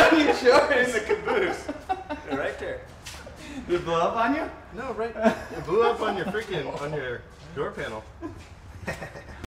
on your shorts. In the caboose. They're right there. Did it blow up on you? No, right. It blew up on your freaking, on your door panel.